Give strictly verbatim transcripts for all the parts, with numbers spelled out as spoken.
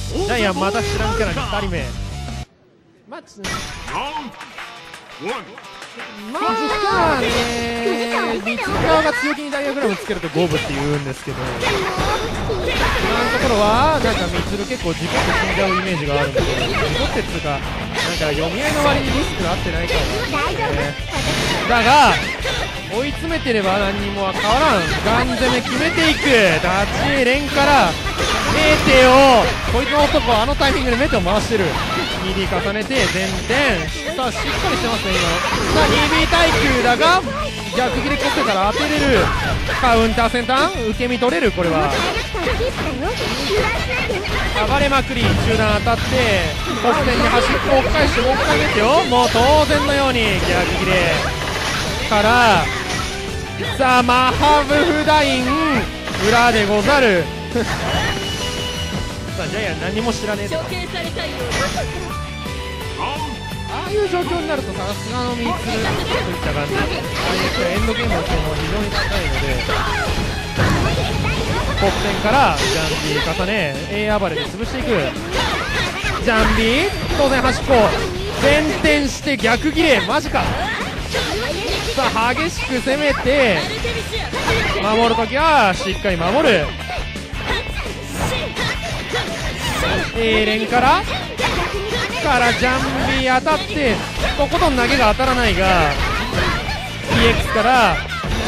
ジャイアンまた知らんキャラにふたりめ。まあつまあね、律側が強気にダイヤグラムつけると五分って言うんですけど、今のところはなんかミツル結構事故って死んじゃうイメージがあるんで、事故ってつうかなんか読み合いの割にリスクが合ってないからなんですね。だが追い詰めてれば何にも変わらん。ガン攻め決めていくダチエレンからメテを、こいつの男はあのタイミングでメテを回してる。 にディー 重ねて前転、さあしっかりしてますね今。さあ にビー 対空だが逆切れこってから当てれる。カウンター先端受け身取れる。これは暴れまくり、中段当たって得点に端っこを返してもう一回メテをもう当然のように逆切れから、さあマハブフダイン裏でござるさあジャイアン何も知らねえと、ああいう状況になるとさすがのミツルといった感じ、ああいうエンドゲームの性能は非常に高いので、得点からジャンビー重ね A 暴れで潰していく。ジャンビー当然端っこ前転して逆切れ、マジか。さあ激しく攻めて守るときはしっかり守る。 A 連からからジャンビー当たってとことん投げが当たらないが ピーエックス から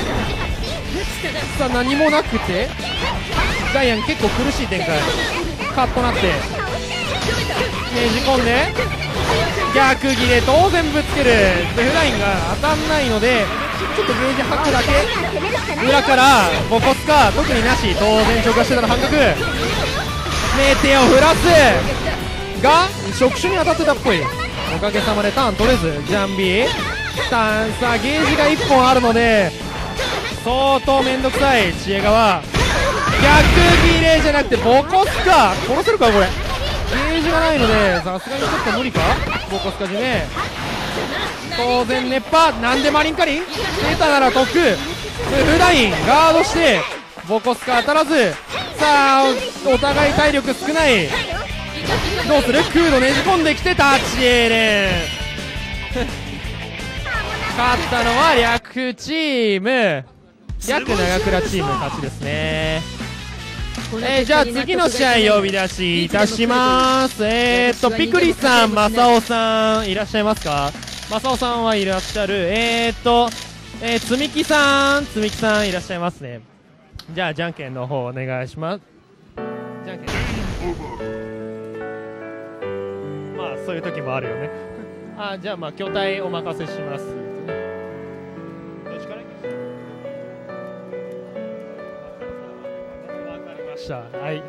さあ何もなくてジャイアン結構苦しい展開、カッとなってねじ込んで逆切れ当然ぶつける。デフラインが当たんないのでちょっとゲージ吐くだけ。裏からボコスカ特になし、当然直下してたら半角メテを振らすが触手に当たってたっぽい。おかげさまでターン取れずジャンビーターン。さあゲージがいっぽんあるので相当めんどくさい。知恵川逆切れじゃなくてボコスカ殺せるかこれ。ゲージがないのでさすがにちょっと無理か。ボコスカ締め当然熱波なんでマリンカリン出たなら特フダインガードしてボコスカ当たらず。さあ お, お互い体力少ない。どうする。空路ねじ込んできてタチエレン勝ったのは略チーム略長倉チーム勝ちですね。えー、じゃあ次の試合呼び出しいたします。えーっとピクリさん、マサオさんいらっしゃいますか。マサオさんはいらっしゃる。えーっと、えー、つみきさんつみきさんいらっしゃいますね。じゃあじゃんけんの方お願いします。じゃんけんまあそういう時もあるよねあ、じゃあまあ筐体お任せします。どっちからいきますか。わかりました。はい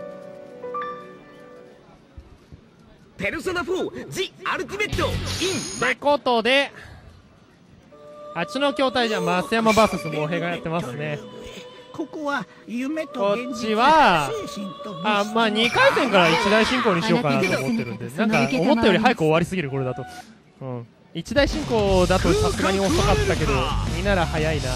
ペルソナフォー The Ultimate in ってことであっちの筐体じゃ増山 ブイエス モヘがやってますね。 ここは夢とこっちはあまあにかい戦から一大進行にしようかなと思ってるんで、なんか思ったより早く終わりすぎるこれだと、うん、一大進行だとさすがに遅かったけどになら早いな。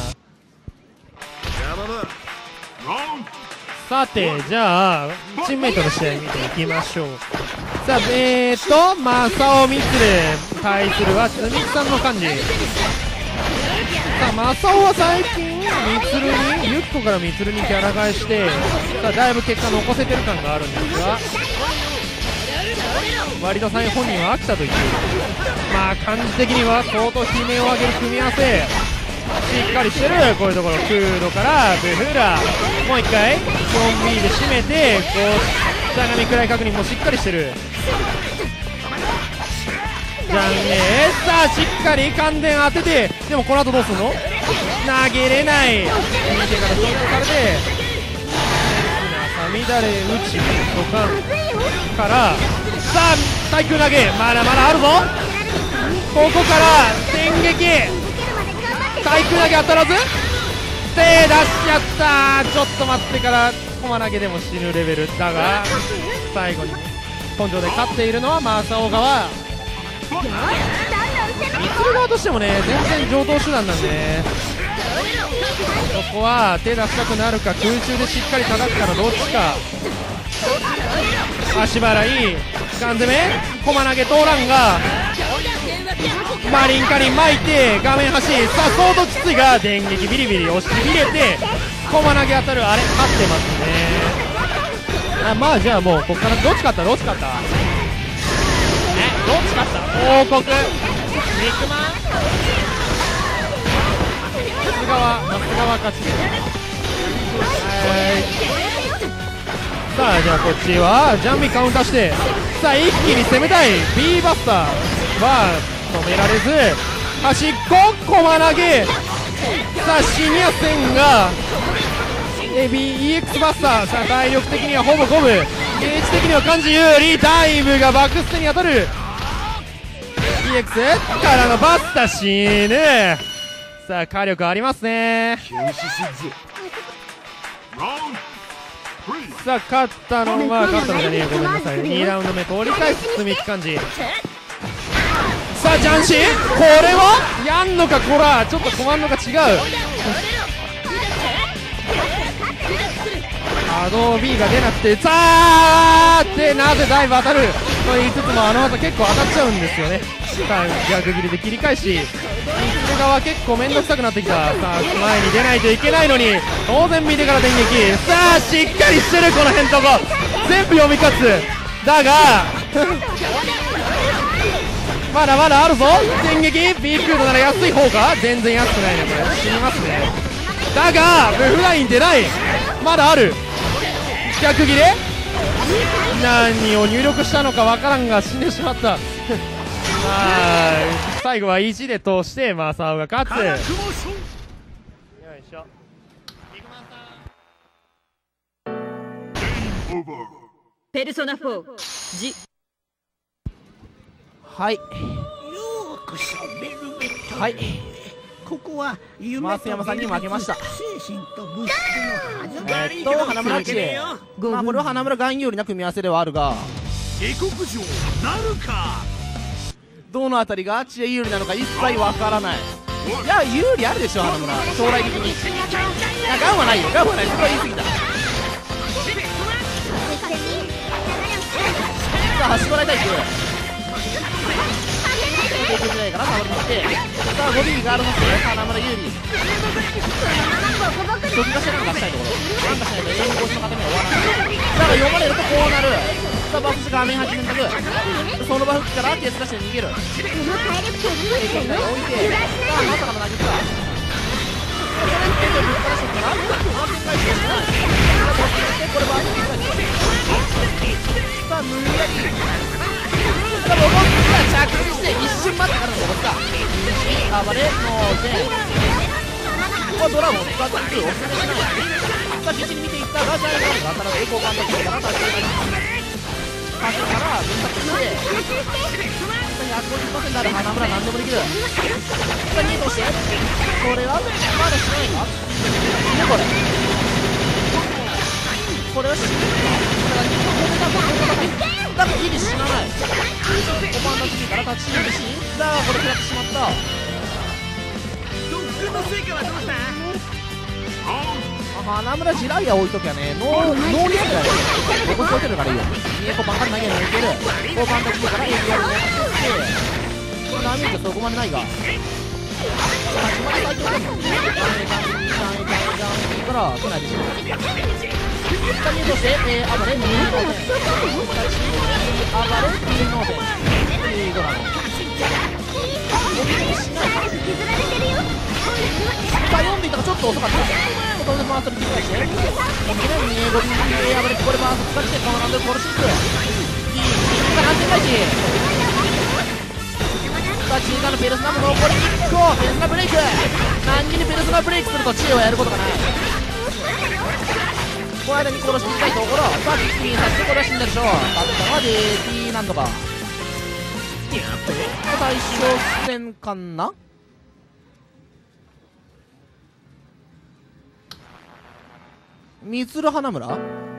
さてじゃあチームメイトの試合見ていきましょう。さあえーっとマサオミツル対するはつみきさんの感じ。さあマサオは最近ミツルにユッコからミツルにキャラ替えしてさあだいぶ結果残せてる感があるんですが、割と最本人は飽きたと言っている。まあ感じ的には相当悲鳴を上げる組み合わせしっかりしてる。こういうところクードからブフーラもう一回 よんビー で締めてこうしゃがみくらい確認もしっかりしてる。じゃんねーさあしっかり感電当てて、でもこの後どうすんの。投げれない。右手から衝突されてさみだれ打ちドカンからさあ対空投げまだまだあるぞ。ここから電撃対空投げ当たらず手出しちゃった。ちょっと待ってからコマ投げでも死ぬレベルだが最後に根性で勝っているのはマサオ側。ミツル側としてもね全然上等手段なんでね、そこは手出したくなるか空中でしっかり叩くかのどっちか。 足払いガン攻め駒投げ通らんがマリンカリン巻いて画面端さあソードきついが電撃ビリビリ押し入れて駒投げ当たるあれ勝ってますね。あまあじゃあもうこっからどっち勝ったどっち勝ったえどっち勝った報告肉まん那須川那須川勝ちです。はいさあじゃあこっちはジャンビカウンターしてさあ一気に攻めたい B バスターは止められず端っこ駒投げさあシニア戦が ビーイーエックス バスターさあ体力的にはほぼ五分ゲージ的には漢字有利ダイブがバックステに当たる イーエックス からのバスター死ぬさあ火力ありますね。さあ勝ったのは勝ったのじゃねえよごめんなさいにラウンド目通り返す積み木漢字さあジャンシーこれはやんのかこらちょっとコマンドが違うアド B が出なくてさあってなぜダイブ当たると言いつつもあの技結構当たっちゃうんですよね。さあ逆切りで切り返し三つ側結構面倒くさくなってきたさあ前に出ないといけないのに当然見てから電撃さあしっかりしてるこの辺とこ全部読み勝つだがまだまだあるぞ電撃 B クードなら安い方か全然安くないねこれ死にますね。だがブフライン出ないまだある逆切れ何を入力したのかわからんが死んでしまったまあ最後はいちで通してマサオが勝つよいしょペルソナフォージはいようこそベルベット。 はいここは夢と増山さんに負けました。 精神と物質のえーっと花村知恵まあこれは花村含有利な組み合わせではあるが下克上なるか。 どのあたりが知恵有利なのか一切わからない。いや有利あるでしょ花村将来的に。いやガンはないよガンはないそこは言い過ぎた。さあ端っこらいたいく航空時代から守りに来てさあボディーガードのって花村有利初期化してなんかしたいところなんかしないと永遠に腰の固めは終わらないだから読まれるとこうなるさあバフして画面端選択そのバフ機からケース出して逃げる警戒置いてさあまさかの投げつか警戒ぶっ放してきたらアーテン返しをしないこれバフ機からさあ無理やりさあロボットが着地して一瞬待ってからのロボットだ暴れノーゼンこれドラゴン使ってくるおすすめしないさあ必死に見ていったがジャイアンが当たらず交換だけから立ち上がり端から分割してひゃくごじゅっパーセントある花村何でもできるさあにとしてこれはまだしないかねこれこれは死ぬだからギリ死なないごばんの次から立ち入るしだからこれ食らってしまった特訓の成果はどうした。 花村ジライア置いときゃねノーノーリアクだよここに置いてるからいいよにえこばんから投げるのいけるごばんの次からエビアルにやってダメージはそこまでないが始まり最強だもんねから来ないでしょさんにとして、えー、暴れにノーゼン暴れにノーゼンいいドラゴンしないさあ読んでいたがちょっと遅かった当然バーストに切り返してにえごびんで暴れこれバースト使ってこのランドル殺しに行くいいさあ反転返しさあチーガーのペルソナも残りいっこペルソナブレイク何気にペルソナブレイクするとチーをやることがないこの間に殺していきたいところさあ一気にさしてこれは死んだでしょう勝ったのは ディーティー なんとか対象戦かなみつる花村